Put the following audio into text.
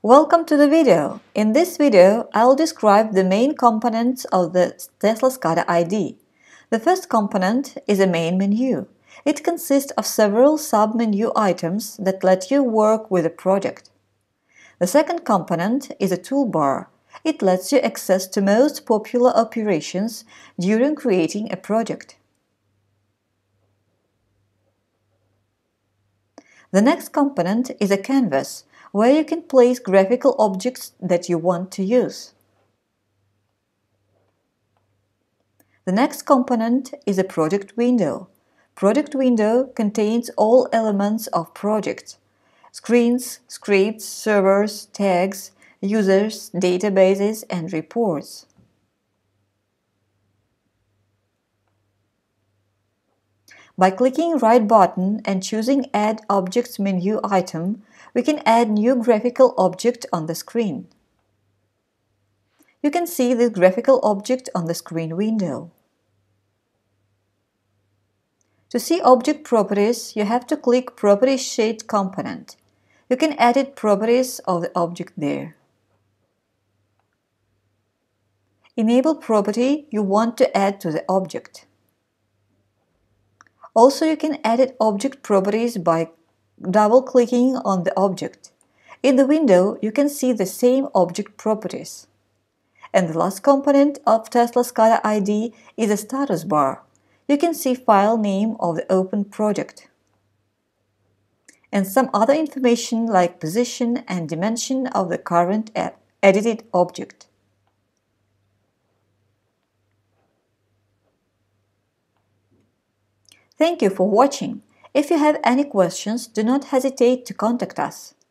Welcome to the video. In this video, I'll describe the main components of the TeslaSCADA IDE. The first component is a main menu. It consists of several sub-menu items that let you work with a project. The second component is a toolbar. It lets you access to most popular operations during creating a project. The next component is a canvas, where you can place graphical objects that you want to use. The next component is a project window. Project window contains all elements of project: screens, scripts, servers, tags, users, databases, and reports. By clicking right button and choosing Add Objects menu item, we can add new graphical object on the screen. You can see this graphical object on the screen window. To see object properties, you have to click Properties Sheet component. You can edit properties of the object there. Enable property you want to add to the object. Also, you can edit object properties by double-clicking on the object. In the window, you can see the same object properties. And the last component of TeslaSCADA IDE is a status bar. You can see file name of the open project and some other information like position and dimension of the current edited object. Thank you for watching. If you have any questions, do not hesitate to contact us.